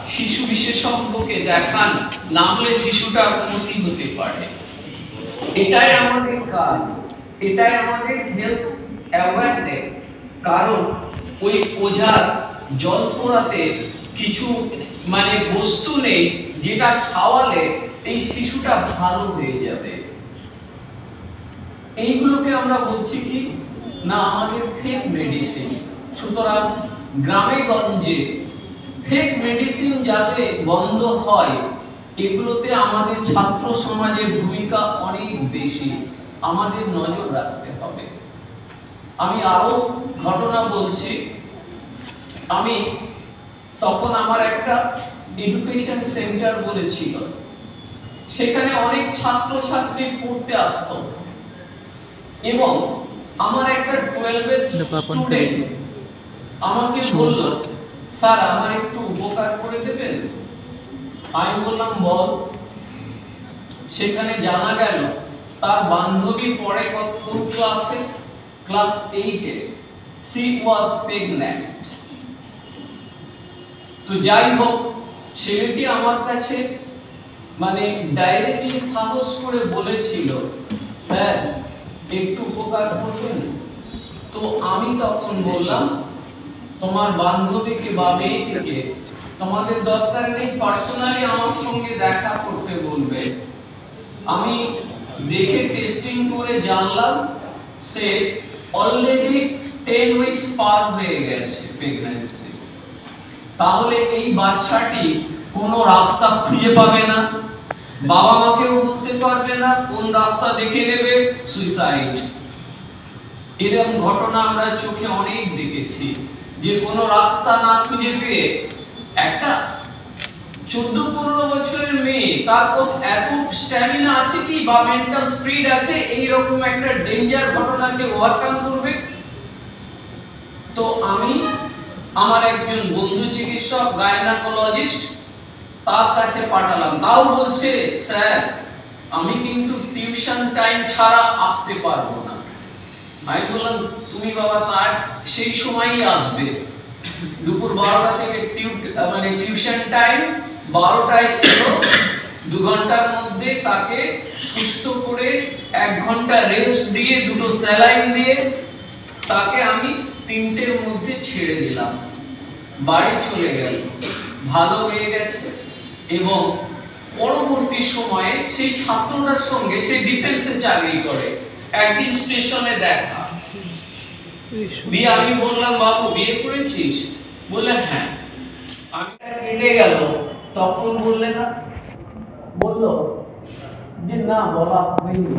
শিশু বিশেষজ্ঞকে দেখান, না হলে শিশুটার ক্ষতি হতে পারে। এটাই আমাদের কাজ, এটাই আমাদের হেলথ অ্যাওয়ারনেস। কারণ ওই ওঝার জল পোড়াতে কিছু বস্তু নেই যেটা খাওয়ালে এই শিশুটা ভালো হয়ে যাবে। এইগুলোকে আমরা বলছি কি না আমাদের ফেক মেডিসিন। সুতরাং গ্রামে গঞ্জে ফেক মেডিসিন যাতে বন্ধ হয়, এগুলোতে আমাদের ছাত্র সমাজের ভূমিকা অনেক বেশি, আমাদের নজর রাখতে হবে। আমি আরো ঘটনা বলছি। আমি তখন আমার একটা এডুকেশন সেন্টার বলেছিল, সেখানে অনেক ছাত্র ছাত্রী পড়তে আসতো এবং আমার একটা 12-এর স্টুডেন্ট আমাকে বলল, স্যার আমার একটু উপকার করে দেবেন। আমি বললাম বল। সেখানে জানা গেল তার বান্ধবী পড়ে কোন ক্লাসে, ক্লাস 8-এ। she was pregnant। তো যাই হোক, ছেলেটি আমার কাছে ডাইরেক্টলি সাহস করে বলেছিল, স্যার একটু উপকার করবেন। তো আমি তখন বললাম, তোমার বান্ধবীকে বা মেয়েটিকে তোমাদের দরকার নেই, পার্সোনালি আমার সঙ্গে দেখা করতে বলবে। আমি দেখে টেস্টিং করে জানলাম সে অলরেডি 10 উইকস পার হয়ে গেছে প্রেগন্যান্সি। তাহলে এই বাচ্চাটি কোনো রাস্তা খুঁজে পাবে না, বাবা মাকেও বলতে পারবে না, কোন রাস্তা দেখে নেবে, সুইসাইড। এরকম ঘটনা আমরা চোখে অনেক দেখেছি, যে কোনো রাস্তা না খুঁজে পেয়ে একটা 14-15 বছরের মেয়ে, তার এত স্ট্যামিনা আছে কি বা মেন্টাল স্পিড আছে এইরকম একটা ডেঞ্জার ঘটনাকে ওভারকাম করবে। তো আমি আমার একজন বন্ধু চিকিৎসক গাইনোকোলজিস্ট, তার কাছে পাঠালাম। তাও বলছে, স্যার আমি কিন্তু টিউশন টাইম ছাড়া আসতে পারবো না। আমি বললাম, তুমি বাবা তার সেই সময়ই আসবে, দুপুর 12টা থেকে টিউশন টাইম, 12টায় এলো, 2 ঘন্টার মধ্যে তাকে সুস্থ করে 1 ঘন্টা রেস্ট দিয়ে 2টো স্যালাইন দিয়ে তাকে আমি 3টের মধ্যে ছেড়ে দিলাম, বাড়ি চলে গেল, ভালো হয়ে গেছে। এবং পরবর্তী সময়ে সেই ছাত্রটার সঙ্গে সে ডিফেন্সে চাকরি করে, একদিন স্টেশনে দেখা দিয়ে আমি বললাম, বাবু বিয়ে করেছিস? বললেন হ্যাঁ। আমি কেটে গেল, তখন বললে না, বলল যে না বলা হয়নি।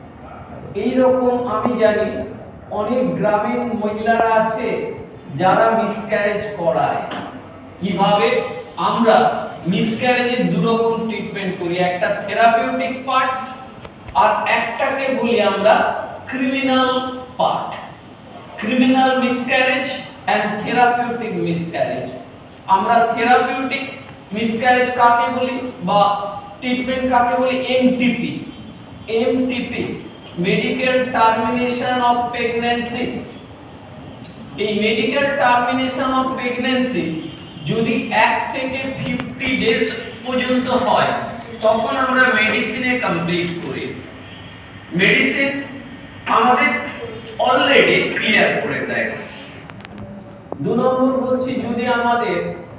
এইরকম আমি জানি অনেক গ্রামীণ মহিলারা আছে যারা মিসক্যারেজ করায়। কিভাবে? আমরা মিসক্যারেজের 2 রকম ট্রিটমেন্ট করি, একটা থেরাপিউটিক পার্ট আর একটাকে বলি আমরা criminal part. Criminal miscarriage and therapeutic miscarriage. আমরা থেরাপিউটিক মিসক্যারেজ কাকে বলি বা ট্রিটমেন্ট কাকে বলি? MTP. MTP medical termination of pregnancy. এই মেডিকেল টার্মিনেশন অফ প্রেগন্যান্সি যদি 1 থেকে 50 ডেজ পর্যন্ত হয়, তখন আমরা মেডিসিনে কমপ্লিট করি। মেডিসিন আমাদের অলরেডি ক্লিয়ার করে দেয়। 2 নম্বর বলছি, যদি আমাদের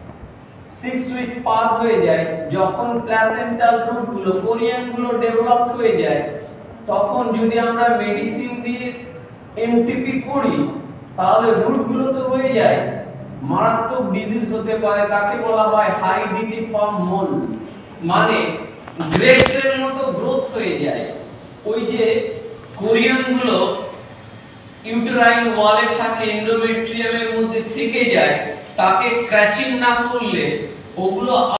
6 উইক পার হয়ে যায়, যখন প্ল্যাসেন্টাল রুট গুলো, কোরিয়ান গুলো ডেভেলপ হয়ে যায়, তখন যদি আমরা মেডিসিন দিয়ে এমটিপি করি, তাহলে রুট গুলো তো হয়ে যায়, মারাত্মক ডিজিজ হতে পারে। তাকে বলা হয় হাই ডিটিফর্ম মোল, গ্রেপসের মতো গ্রোথ হয়ে যায়। ওই যে কোরিয়ান গুলো ইউটেরাইন ওয়ালে থাকে, এন্ডোমেট্রিয়ামের মধ্যে থেকে যায়, তাকে ক্র্যাচিং না করলে ওগুলো